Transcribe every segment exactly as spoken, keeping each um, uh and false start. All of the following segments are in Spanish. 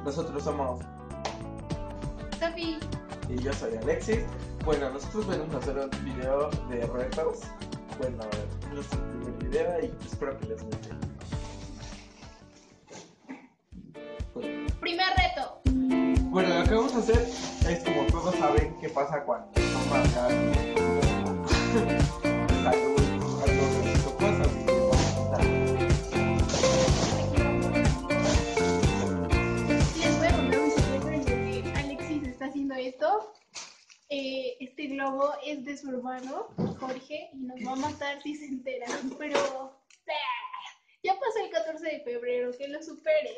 Nosotros somos Sofi y yo soy Alexis. Bueno, nosotros venimos a hacer un video de retos. Bueno, es nuestro primer video y espero que les guste. Primer reto. Bueno, lo que vamos a hacer es, como todos saben, qué pasa cuando tomas gas, salud, algo de esto pasa, así que vamos a contar. Les voy a contar un secreto en el que Alexis está haciendo esto. Eh, este globo es de su hermano, Jorge, y nos va a matar si se enteran, pero ¡ah! Ya pasó el catorce de febrero, que lo supere.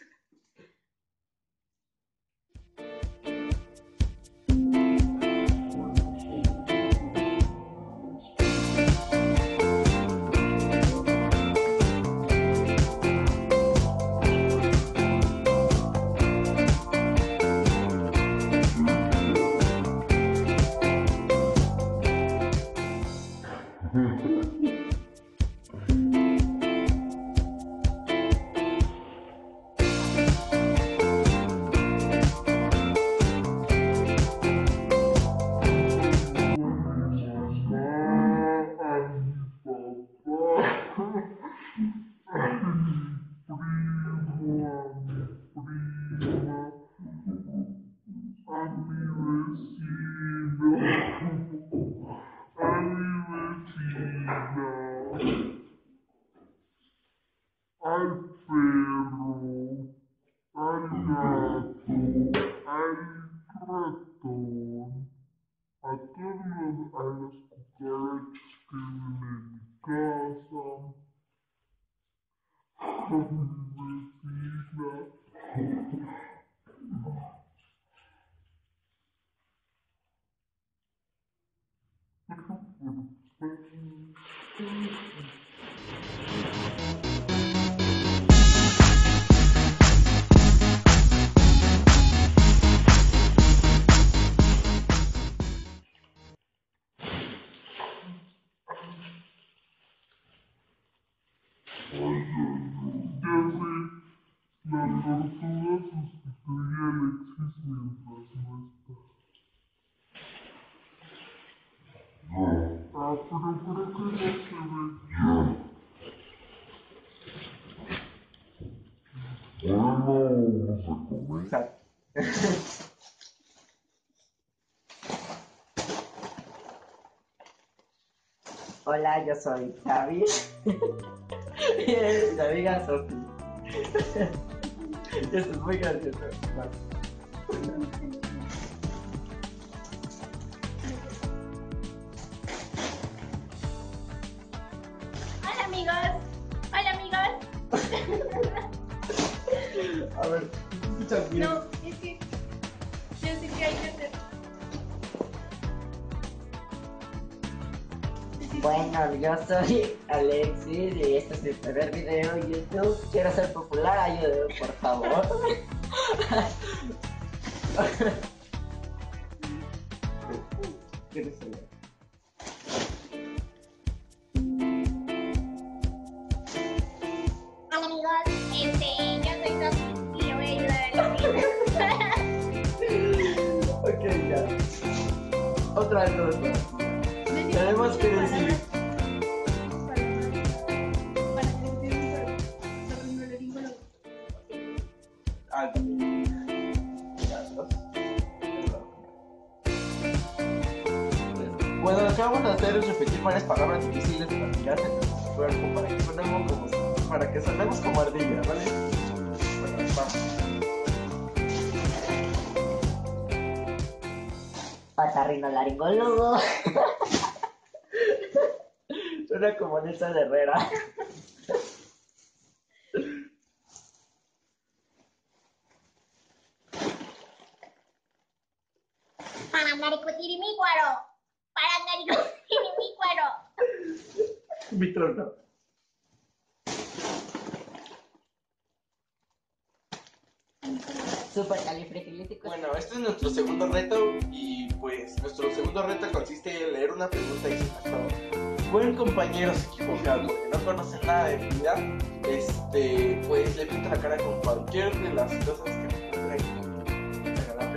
Hola, yo soy Javi y es mi amiga Sofi. Esto es muy gracioso. Hola amigos, hola amigos. A ver, ¿te escuchas bien? No, es que yo sé que hay que hacer. Bueno, yo soy Alexis y este es mi primer video en YouTube. Quiero ser popular, ayúdenme por favor. ¿Quieres saber? Hola amigos, este, yo soy Sofi y le voy a ayudar a Alexis. Ok, ya. Otra vez, otra vez. Tenemos que decir. Ah, bueno, lo que vamos a hacer es repetir varias palabras difíciles para que hacen nuestro cuerpo, para que sonemos como, para que sonemos como ardilla, ¿vale? Bueno, vamos. Patarrinolaringólogo. Suena como Nelson Herrera. Parangaricutirimícuaro. Parangaricutirimícuaro. Mi trono. Supercalifragilístico. Bueno, este es nuestro segundo reto y pues nuestro segundo reto consiste en leer una pregunta y se buen compañero se equivoca porque no conocen nada de vida, este, pues le pinta la cara con cualquier de las cosas que nos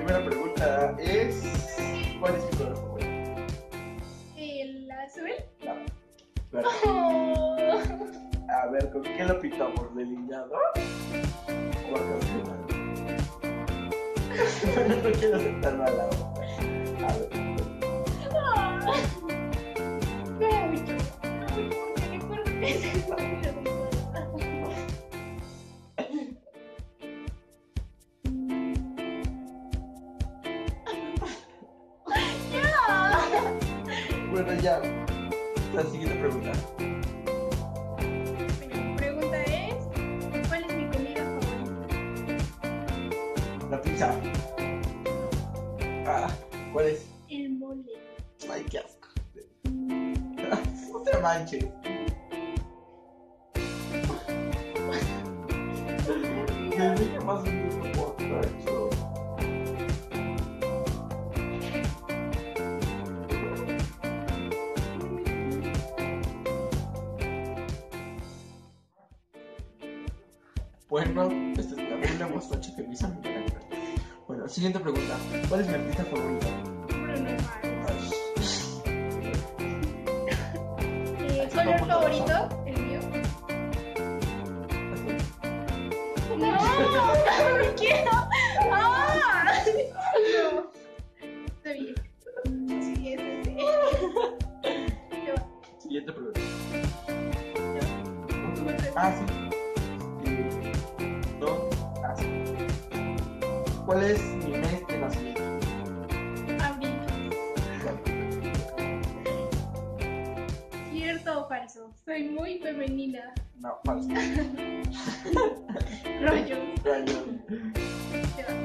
primera pregunta es: ¿cuál es tu color favorito? ¿El azul? No. Verde. Oh. A ver, ¿con qué lo pintamos? ¿Delineado? ¿O a cascada? Bueno, no quiero sentarme a la boca. A ver. Ah. Me da mucho. Porque recuerdo que ese fue mi hermoso. Bueno, ya. La siguiente pregunta. Mi pregunta es: ¿cuál es mi comida favorita? La pizza. Ah, ¿cuál es? El mole. Ay, qué asco. No te manches. El niño más lindo borracho. Bueno, esta es la buena mostacha que me hizo mi carácter. Bueno, siguiente pregunta. ¿Cuál es mi artista favorito? Bruno Mars. Ay, Eh, ¿Color favorito? ¿El mío? No, no quiero. ¡Ah! No. Está bien. Sí, es ese. Te va. siguiente pregunta. Tú me preguntas. Ah, sí. Eh, No. Ah, sí. ¿Cuál es mi mes de nacimiento? Abril. ¿Cierto o falso? Soy muy femenina. No, falso. Rollo. Rayos. Te va.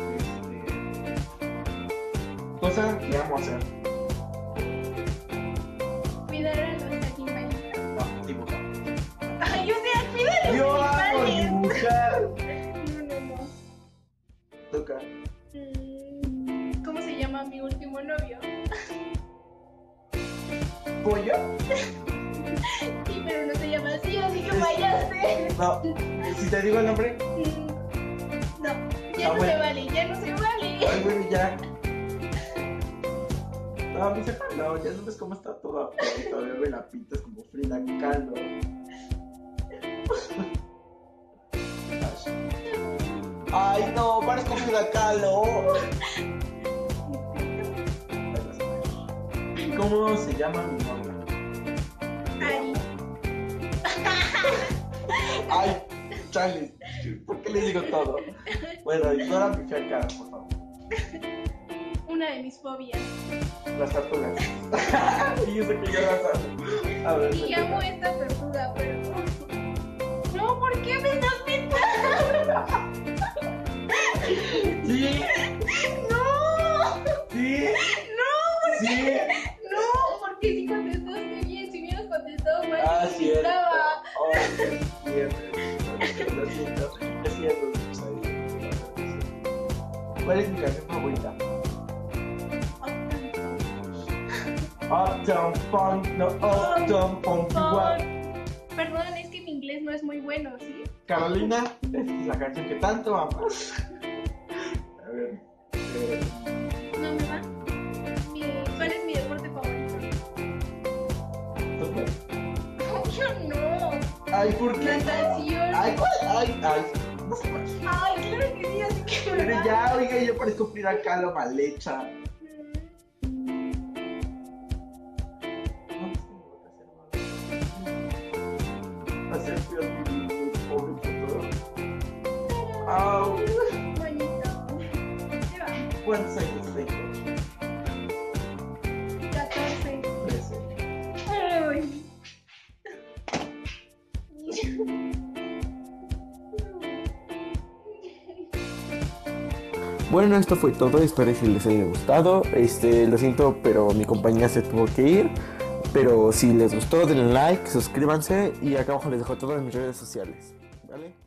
Este... Cosa que amo hacer. Cuidar a los animalitos. No, dibujar. Ay, o sea, cuida a los Yo amo animales. dibujar. No, no, no. Toca. Mm, ¿Cómo se llama mi último novio? ¿Pollo? Sí, pero no se llama así, así que fallaste. No. Si te digo el nombre. Mm, No, ya Ah, no bueno. se vale, ya no se vale. Ay, bueno, ya. No, mi sepa, no, ya no ves cómo está toda fea. Todavía me la pintas como Frida Kahlo. Ay, no, parezco Frida Kahlo. ¿Cómo se llama mi novia? Ari. Ay, chale, ¿por qué les digo todo? Bueno, ignora mi fea cara, por favor. Una de mis fobias. Las tortugas. Y yo sé que ya las amo. A ver. Y amo esta tortuga, pero. No, ¿por qué me estás pintando? Sí, No, sí, no, sí. no, porque si contestaste bien, si hubieras contestado mal, Ah, te cierto. pintaba. Oh, cierto. Lo siento. Es cierto. ¿Cuál es mi canción favorita? Uptown Funk, no, Uptown Funk igual. Perdón, es que mi inglés no es muy bueno, ¿sí? Carolina, esta es la canción que tanto amas. A ver. Eh, No me va. Mi- ¿Cuál es mi deporte favorito? fútbol. Yo no. Ay, ¿por qué? Natación. Ay, ¿cuál? Ay, ay. No sé más. Ay, claro que sí, así que me Pero va. ya, oiga, yo parezco Frida Kahlo mal hecha. Mm, Hacer peor mi pobre futuro. Au. Bonito. Se va. ¿Cuántos años tengo? catorce. Trece. Ay. Bueno, esto fue todo, espero que les haya gustado. Este, lo siento, pero mi compañía se tuvo que ir. Pero si les gustó, denle like, suscríbanse y acá abajo les dejo todas mis redes sociales. ¿Vale?